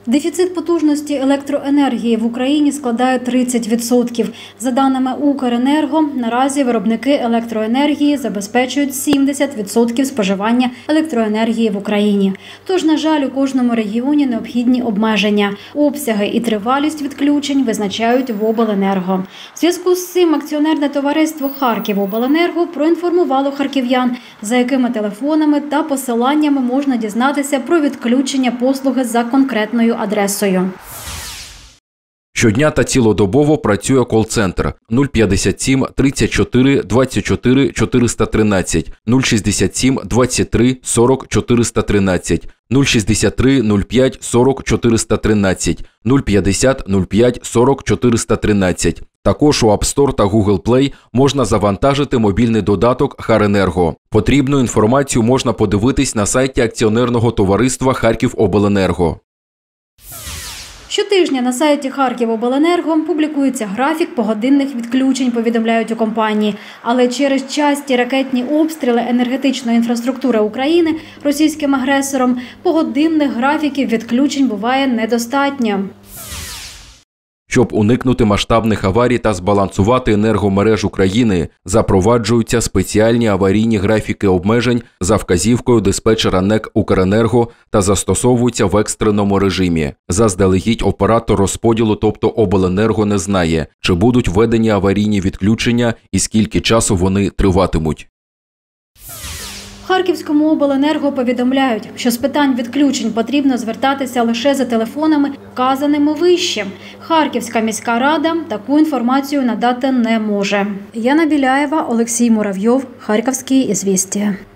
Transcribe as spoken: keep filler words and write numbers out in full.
Дефіцит потужності електроенергії в Україні складає тридцять відсотків. За даними Укренерго, наразі виробники електроенергії забезпечують сімдесят відсотків споживання електроенергії в Україні. Тож, на жаль, у кожному регіоні необхідні обмеження. Обсяги і тривалість відключень визначають в обленерго. В зв'язку з цим акціонерне товариство «Харківобленерго» проінформувало харків'ян, за якими телефонами та посиланнями можна дізнатися про відключення послуги за конкретною адресою. Щодня та цілодобово працює кол-центр нуль п'ятдесят сім тридцять чотири двадцять чотири чотириста тринадцять, нуль шістдесят сім двадцять три сорок чотириста тринадцять, нуль шістдесят три нуль п'ять сорок чотириста тринадцять, нуль п'ятдесят нуль п'ять сорок чотириста тринадцять. Також у App Store та Google Play можна завантажити мобільний додаток «Харенерго». Потрібну інформацію можна подивитись на сайті акціонерного товариства «Харківобленерго». Щотижня на сайті «Харківобленерго» публікується графік погодинних відключень, повідомляють у компанії. Але через часті ракетні обстріли енергетичної інфраструктури України російським агресором погодинних графіків відключень буває недостатньо. Щоб уникнути масштабних аварій та збалансувати енергомереж України, запроваджуються спеціальні аварійні графіки обмежень за вказівкою диспетчера НЕК «Укренерго» та застосовуються в екстреному режимі. Заздалегідь оператор розподілу, тобто обленерго, не знає, чи будуть введені аварійні відключення і скільки часу вони триватимуть. В Харківському обленерго повідомляють, що з питань відключень потрібно звертатися лише за телефонами, вказаними вище. Харківська міська рада таку інформацію надати не може. Яна Біляєва, Олексій Муравйов, Харківські ізвістія.